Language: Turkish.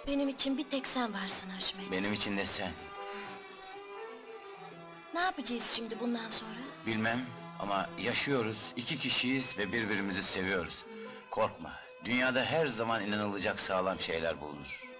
Benim için bir tek sen varsın Haşmet. Benim için de sen. Ne yapacağız şimdi bundan sonra? Bilmem ama yaşıyoruz, iki kişiyiz ve birbirimizi seviyoruz. Korkma, dünyada her zaman inanılacak sağlam şeyler bulunur.